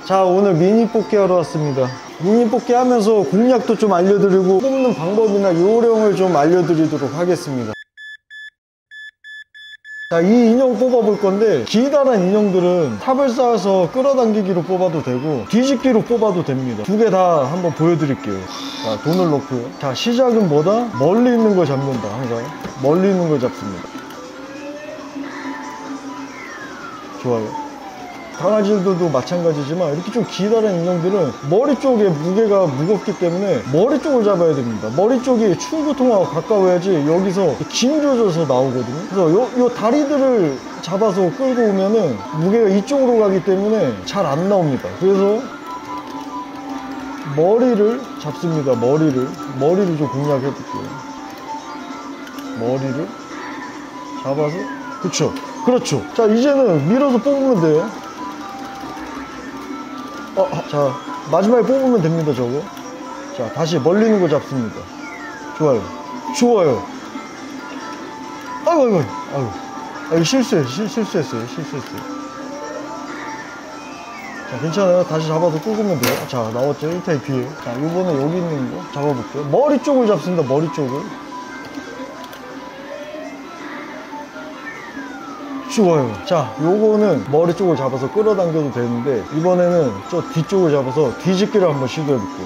자, 오늘 미니 뽑기 하러 왔습니다. 미니 뽑기 하면서 공략도 좀 알려드리고 뽑는 방법이나 요령을 좀 알려드리도록 하겠습니다. 자, 이 인형 뽑아볼 건데 기다란 인형들은 탑을 쌓아서 끌어당기기로 뽑아도 되고 뒤집기로 뽑아도 됩니다. 두 개 다 한번 보여드릴게요. 자, 돈을 넣고요. 자, 시작은 뭐다? 멀리 있는 걸 잡는다. 항상 멀리 있는 걸 잡습니다. 좋아요. 강아지들도 마찬가지지만 이렇게 좀 기다란 인형들은 머리 쪽에 무게가 무겁기 때문에 머리 쪽을 잡아야 됩니다. 머리 쪽이 충구통하고 가까워야지 여기서 긴조져서 나오거든요. 그래서 요 다리들을 잡아서 끌고 오면은 무게가 이쪽으로 가기 때문에 잘 안 나옵니다. 그래서 머리를 잡습니다. 머리를 좀 공략해 볼게요. 머리를 잡아서 그렇죠. 자, 이제는 밀어서 뽑으면 돼요. 자, 마지막에 뽑으면 됩니다. 저거. 자, 다시 멀리 있는 거 잡습니다. 좋아요. 아이고, 실수했어요. 자, 괜찮아요. 다시 잡아서 끄면 돼요. 자, 나왔죠. 1타입 뒤에. 자, 요번에 여기 있는 거 잡아볼게요. 머리 쪽을 잡습니다. 머리 쪽을. 좋아요. 자, 요거는 머리 쪽을 잡아서 끌어당겨도 되는데 이번에는 저 뒤쪽을 잡아서 뒤집기를 한번 시도해 볼게요.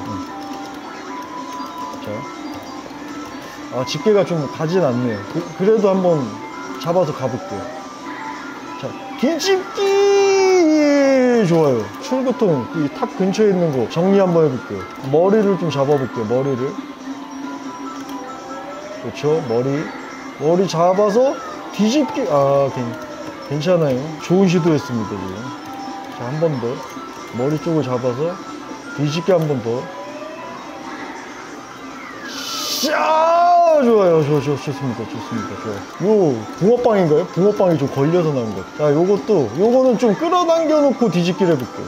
자, 집게가 좀 가진 않네요. 그래도 한번 잡아서 가볼게요. 자, 뒤집기! 좋아요. 출구통, 이 탑 근처에 있는 거 정리 한번 해볼게요. 머리를 좀 잡아볼게요. 머리를. 그렇죠. 머리 잡아서 뒤집기. 괜찮아요. 좋은 시도였습니다, 지금. 자, 한 번 더. 머리 쪽을 잡아서 뒤집기 한 번 더. 좋아요. 좋습니다. 좋아요. 요, 붕어빵인가요? 붕어빵이 좀 걸려서 나온 것. 자, 요거는 좀 끌어당겨 놓고 뒤집기를 해볼게요.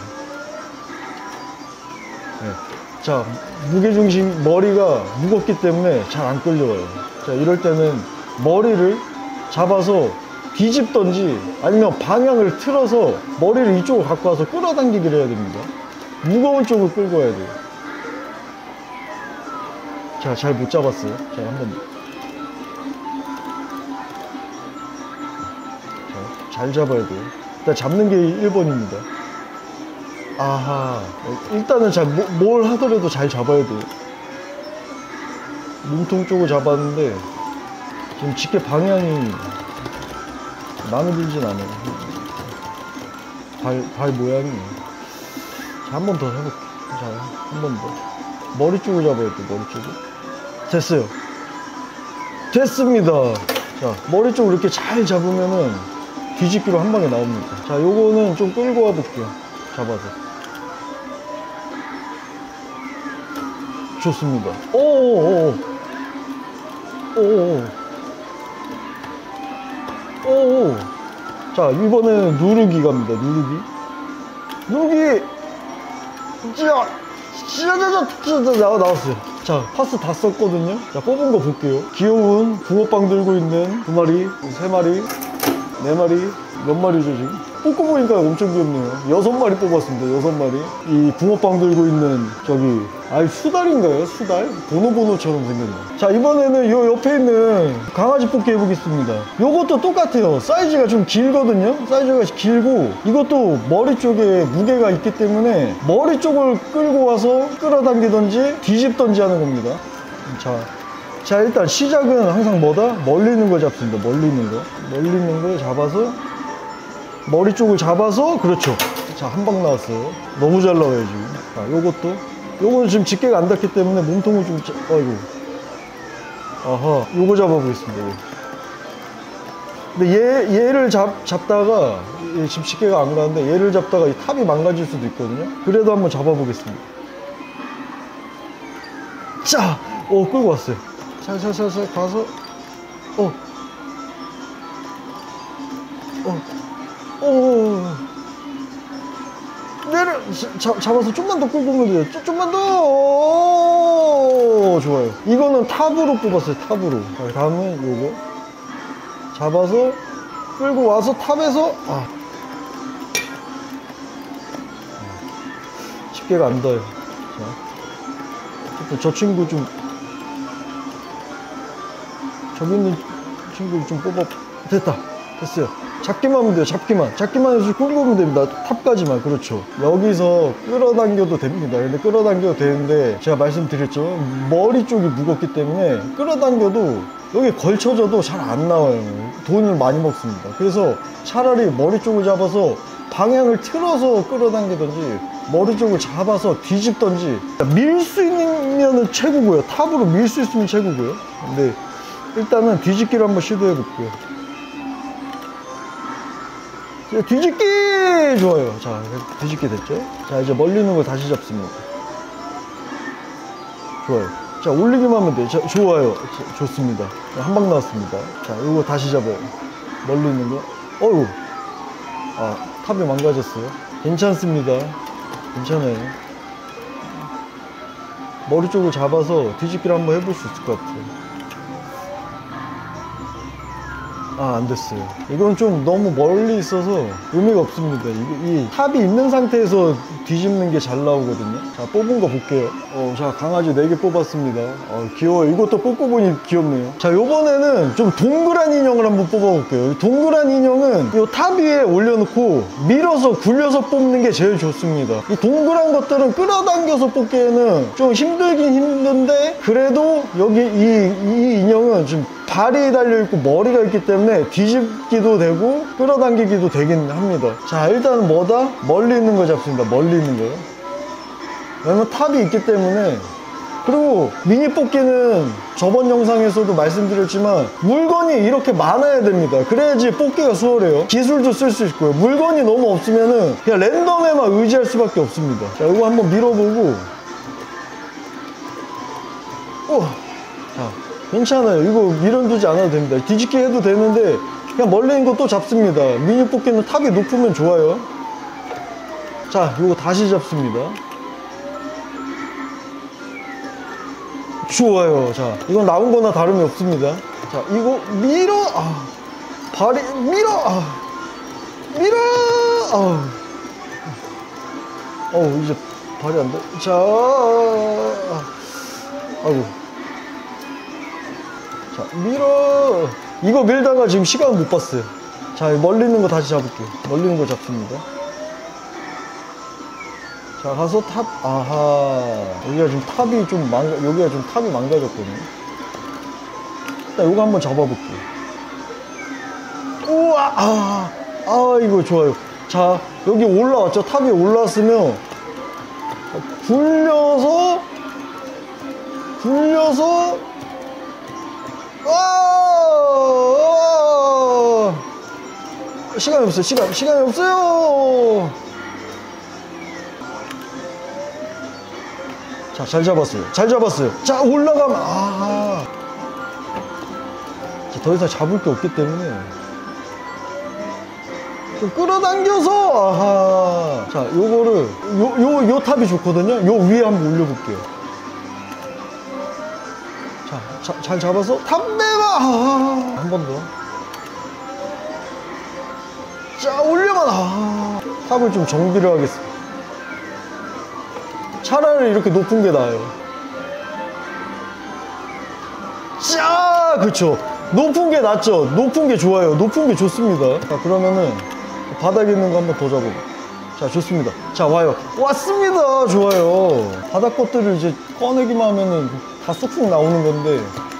네. 자, 무게중심, 머리가 무겁기 때문에 잘 안 끌려와요. 자, 이럴 때는 머리를 잡아서 뒤집던지 아니면 방향을 틀어서 머리를 이쪽으로 갖고 와서 끌어당기기를 해야 됩니다. 무거운 쪽을 끌고 와야 돼요. 자, 잘 못 잡았어요. 자, 한 번 더. 자, 잘 잡아야 돼요. 일단 잡는 게 1번입니다. 아하. 일단은 뭘 하더라도 잘 잡아야 돼요. 몸통 쪽을 잡았는데 지금 집게 방향이 마음에 들진 않아요. 발 모양이. 자, 한 번 더 해볼게요. 자, 한 번 더. 머리 쪽을 잡아야 돼, 머리 쪽을. 됐어요. 됐습니다. 자, 머리 쪽을 이렇게 잘 잡으면은 뒤집기로 한 방에 나옵니다. 자, 요거는 좀 끌고 와 볼게요. 잡아서. 좋습니다. 오오오. 자, 이번에는 누르기 갑니다. 누르기. 나왔어요. 자, 파스 다 썼거든요. 자, 뽑은 거 볼게요. 귀여운 붕어빵 들고 있는 2마리, 3마리, 4마리, 몇 마리죠 지금? 뽑고 보니까 엄청 귀엽네요. 6마리 뽑았습니다. 6마리. 이 붕어빵 들고 있는 저기 수달인가요? 수달? 보노보노처럼 생겼네. 자, 이번에는 요 옆에 있는 강아지 뽑기 해보겠습니다. 요것도 똑같아요. 사이즈가 좀 길거든요. 사이즈가 길고 이것도 머리 쪽에 무게가 있기 때문에 머리 쪽을 끌고 와서 끌어당기던지 뒤집던지 하는 겁니다. 자, 일단 시작은 항상 뭐다? 멀리 있는 걸 잡습니다. 멀리 있는 걸 잡아서 머리 쪽을 잡아서. 그렇죠. 자, 한 방 나왔어요. 너무 잘 나와요 지금. 자, 요거는 지금 집게가 안 닿기 때문에 몸통을 좀 요거 잡아보겠습니다. 근데 얘를 잡다가 지금 집게가 안 가는데 얘를 잡다가 이 탑이 망가질 수도 있거든요. 그래도 한번 잡아보겠습니다. 자, 끌고 왔어요. 살살살살 가서 잡아서 좀만 더 끌고 오면 돼요. 좀만 더. 좋아요. 이거는 탑으로 뽑았어요. 탑으로. 다음은 요거 잡아서 끌고 와서 탑에서 집게가 안 닿아요. 자, 저 친구 좀, 저기 있는 친구를 좀 뽑아. 됐다. 됐어요. 잡기만 하면 돼요. 잡기만 해서 굴구면 됩니다. 탑까지만. 그렇죠. 여기서 끌어당겨도 됩니다. 근데 끌어당겨도 되는데 제가 말씀드렸죠, 머리 쪽이 무겁기 때문에 끌어당겨도 여기 걸쳐져도 잘 안 나와요. 돈을 많이 먹습니다. 그래서 차라리 머리 쪽을 잡아서 방향을 틀어서 끌어당기든지 머리 쪽을 잡아서 뒤집든지, 밀 수 있으면 최고고요. 탑으로 밀 수 있으면 최고고요. 근데 일단은 뒤집기를 한번 시도해 볼게요. 뒤집기! 좋아요. 자, 뒤집기 됐죠? 자, 이제 멀리 있는 걸 다시 잡습니다. 좋아요. 자, 올리기만 하면 돼요. 자, 좋아요. 자, 좋습니다. 한 방 나왔습니다. 자, 이거 다시 잡아요. 멀리 있는 거. 어휴. 아, 탑이 망가졌어요. 괜찮습니다. 괜찮아요. 머리 쪽을 잡아서 뒤집기를 한번 해볼 수 있을 것 같아요. 아, 안 됐어요. 이건 좀 너무 멀리 있어서 의미가 없습니다. 이 탑이 있는 상태에서 뒤집는 게 잘 나오거든요. 자, 뽑은 거 볼게요. 자, 강아지 4개 뽑았습니다. 귀여워요. 이것도 뽑고 보니 귀엽네요. 자, 요번에는 좀 동그란 인형을 한번 뽑아볼게요. 동그란 인형은 이 탑 위에 올려놓고 밀어서 굴려서 뽑는 게 제일 좋습니다. 이 동그란 것들은 끌어당겨서 뽑기에는 좀 힘들긴 힘든데, 그래도 여기 이 인형은 좀 발이 달려있고 머리가 있기 때문에 뒤집기도 되고 끌어당기기도 되긴 합니다. 자, 일단은 뭐다? 멀리 있는 거 잡습니다. 멀리 있는 거요. 왜냐면 탑이 있기 때문에. 그리고 미니 뽑기는 저번 영상에서도 말씀드렸지만 물건이 이렇게 많아야 됩니다. 그래야지 뽑기가 수월해요. 기술도 쓸 수 있고요. 물건이 너무 없으면은 그냥 랜덤에만 의지할 수밖에 없습니다. 자, 이거 한번 밀어보고. 자, 괜찮아요. 이거 밀어두지 않아도 됩니다. 뒤집기 해도 되는데 그냥 멀리 있는 거 또 잡습니다. 미니 뽑기는 탑이 높으면 좋아요. 자, 이거 다시 잡습니다. 좋아요. 자, 이건 나온 거나 다름이 없습니다. 자, 이거 밀어. 발이 밀어. 밀어. 이제 발이 안 돼. 자, 아이고. 자, 밀어. 이거 밀다가 지금 시간 못 봤어요. 자, 멀리 있는 거 다시 잡을게요. 멀리 있는 거 잡습니다. 자, 가서 탑. 아하, 여기가 지금 탑이 좀 여기가 좀 탑이 망가졌거든요. 일단 이거 한번 잡아볼게요. 우와. 이거 좋아요. 자, 여기 올라왔죠. 탑 위에 올라왔으면 굴려서 시간이 없어요. 시간이 없어요. 자, 잘 잡았어요. 자, 올라가면. 자, 더 이상 잡을 게 없기 때문에 좀 끌어당겨서. 자, 요거를 요 탑이 좋거든요. 요 위에 한번 올려볼게요. 자, 잘 잡아서 탑 내봐. 한 번 더. 자, 올려만. 탑을 좀 정비를 하겠습니다. 차라리 이렇게 높은 게 나아요. 자, 그쵸. 높은 게 낫죠. 높은 게 좋아요. 높은 게 좋습니다. 자, 그러면은 바닥에 있는 거 한번 더 잡아봐. 자, 좋습니다. 자, 와요. 왔습니다. 좋아요. 바닥 것들을 이제 꺼내기만 하면은 다 쑥쑥 나오는 건데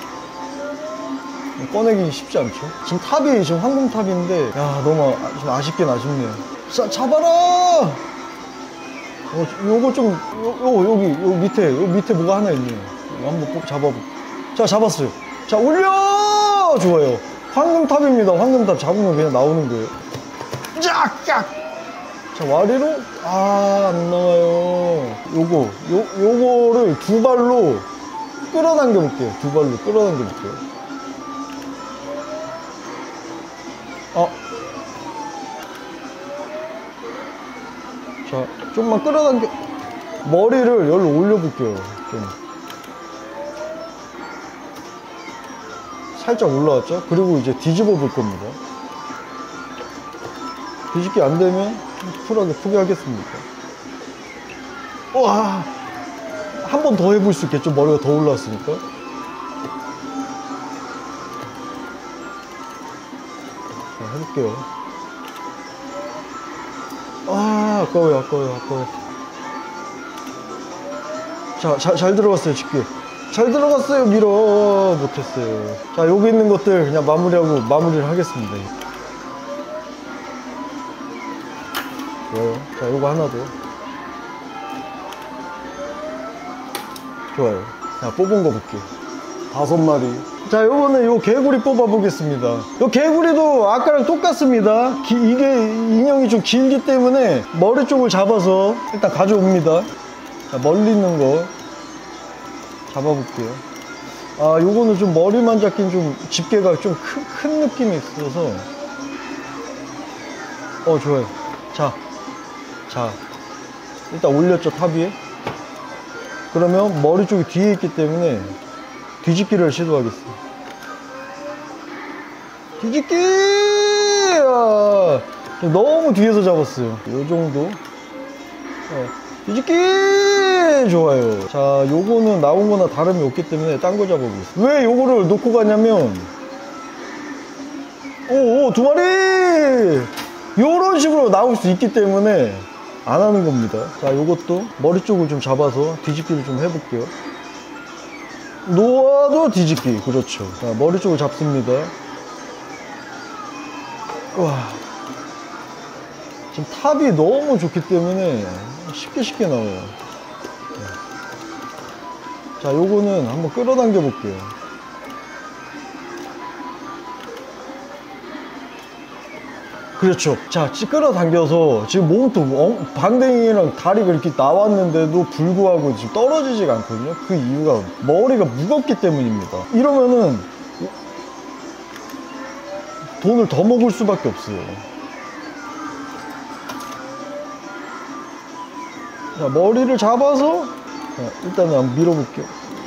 꺼내기 쉽지 않죠. 지금 탑이 지금 황금 탑인데, 야, 너무 좀 아쉽긴 아쉽네요. 자, 잡아라. 요거 좀 여기 밑에 뭐가 하나 있네요. 이거 한번 꼭 잡아볼게요. 자, 잡았어요. 자, 올려. 좋아요. 황금탑입니다. 황금탑 잡으면 그냥 나오는 거예요. 쫙! 자, 와리로. 안 나와요. 요거를 두 발로 끌어당겨 볼게요. 자, 좀만 끌어당겨. 머리를 여기로 올려볼게요. 좀 살짝 올라왔죠? 그리고 이제 뒤집어 볼 겁니다. 뒤집기 안 되면 쿨하게 포기하겠습니다. 와, 한 번 더 해볼 수 있겠죠? 머리가 더 올라왔으니까. 자, 해볼게요. 아, 아까워요. 자, 잘 들어갔어요, 집게. 잘 들어갔어요. 밀어. 못했어요. 자, 여기 있는 것들 그냥 마무리를 하겠습니다. 좋아요. 자, 요거 하나 더. 좋아요. 자, 뽑은 거 볼게요. 5마리. 자, 요거는 요 개구리 뽑아 보겠습니다. 요 개구리도 아까랑 똑같습니다. 이게 인형이 좀 길기 때문에 머리 쪽을 잡아서 일단 가져옵니다. 자, 멀리 있는 거 잡아볼게요. 아, 요거는 좀 머리만 잡긴 좀 집게가 좀 큰 느낌이 있어서. 좋아요. 자, 일단 올렸죠, 탑 위에. 그러면 머리 쪽이 뒤에 있기 때문에 뒤집기를 시도하겠습니다. 뒤집기! 아, 너무 뒤에서 잡았어요. 요 정도. 뒤집기! 좋아요. 자, 요거는 나온 거나 다름이 없기 때문에 딴 거 잡아보겠습니다. 왜 요거를 놓고 가냐면, 오, 2마리! 요런 식으로 나올 수 있기 때문에 안 하는 겁니다. 자, 요것도 머리 쪽을 좀 잡아서 뒤집기를 좀 해볼게요. 놓아도 뒤집기. 그렇죠. 자, 머리 쪽을 잡습니다. 와, 지금 탑이 너무 좋기 때문에 쉽게 나와요. 자, 요거는 한번 끌어당겨 볼게요. 그렇죠. 자, 끌어당겨서 지금 몸도 방댕이랑 다리가 이렇게 나왔는데도 불구하고 지금 떨어지지가 않거든요. 그 이유가 머리가 무겁기 때문입니다. 이러면은 돈을 더 먹을 수밖에 없어요. 자, 머리를 잡아서, 자, 일단은 한번 밀어볼게요.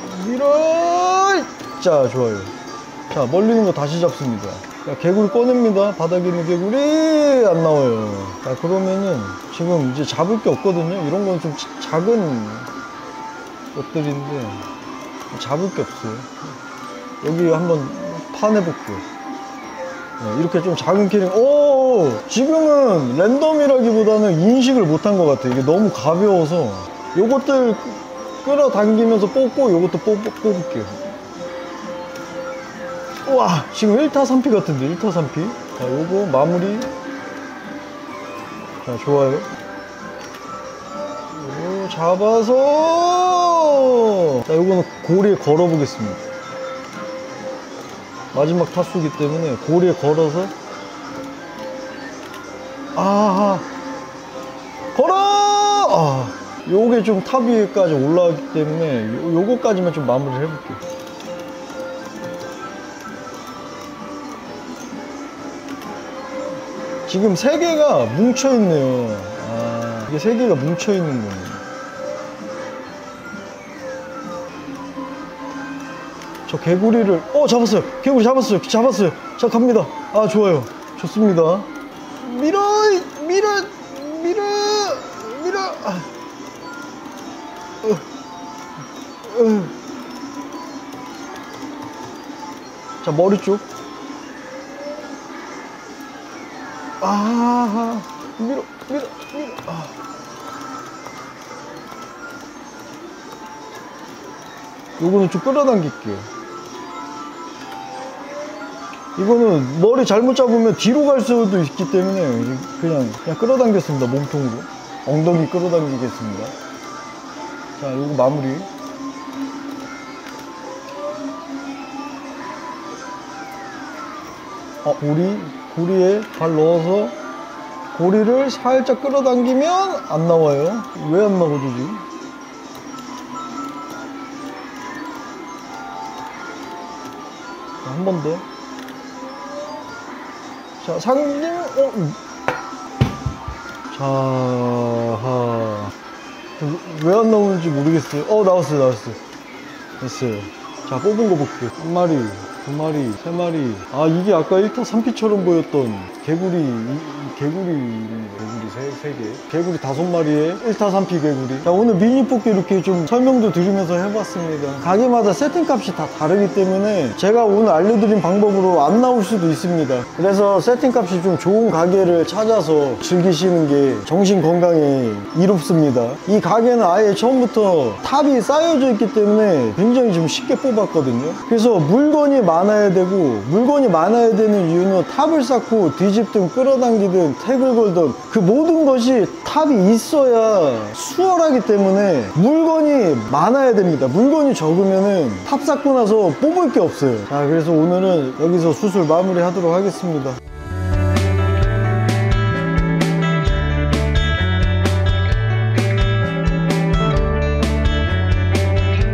자, 좋아요. 자, 멀리 있는 거 다시 잡습니다. 자, 개구리 꺼냅니다. 바닥에 있는 개구리 안 나와요. 자, 그러면은 지금 이제 잡을 게 없거든요. 이런 건 좀 작은 것들인데 잡을 게 없어요. 여기 한번 파내볼게요. 네, 이렇게 좀 작은 캐릭. 오, 지금은 랜덤이라기보다는 인식을 못한 것 같아요. 이게 너무 가벼워서. 요것들 끌어당기면서 뽑고 요것도 뽑을게요. 우와, 지금 1타 3피 같은데. 1타 3피. 자, 요거 마무리. 자, 좋아요. 요거 잡아서, 자, 요거는 고리에 걸어 보겠습니다. 마지막 타수기 때문에 고리에 걸어서, 걸어! 요게 좀 탑 위에까지 올라가기 때문에 요거까지만 좀 마무리를 해볼게요. 지금 3개가 뭉쳐있네요. 이게 3개가 뭉쳐있는 거예요. 저 개구리를, 잡았어요. 개구리 잡았어요. 자, 갑니다. 아, 좋아요. 좋습니다. 밀어! 자, 머리 쪽. 밀어. 요거는 좀 끌어당길게요. 이거는 머리 잘못 잡으면 뒤로 갈 수도 있기 때문에 그냥 끌어당겼습니다. 몸통으로. 엉덩이 끌어당기겠습니다. 자, 요거 마무리. 고리에 발 넣어서 고리를 살짝 끌어당기면 안 나와요. 왜 안 나오죠, 지금? 한 번 더. 자, 상김, 자, 왜 안 나오는지 모르겠어요. 나왔어요. 됐어요. 자, 뽑은 거 볼게요. 한 마리. 2마리, 3마리. 아, 이게 아까 1타 3피처럼 보였던 개구리, 개구리 3개. 개구리 5마리에 1타 3피 개구리. 자, 오늘 미니 뽑기 이렇게 좀 설명도 드리면서 해봤습니다. 가게마다 세팅값이 다 다르기 때문에 제가 오늘 알려드린 방법으로 안 나올 수도 있습니다. 그래서 세팅값이 좀 좋은 가게를 찾아서 즐기시는 게 정신 건강에 이롭습니다. 이 가게는 아예 처음부터 탑이 쌓여져 있기 때문에 굉장히 좀 쉽게 뽑았거든요. 그래서 물건이 많아야 되고, 물건이 많아야 되는 이유는 탑을 쌓고 뒤집든 끌어당기든 태글 걸든 그 모든 것이 탑이 있어야 수월하기 때문에 물건이 많아야 됩니다. 물건이 적으면은 탑 쌓고 나서 뽑을 게 없어요. 자, 그래서 오늘은 여기서 수술 마무리 하도록 하겠습니다.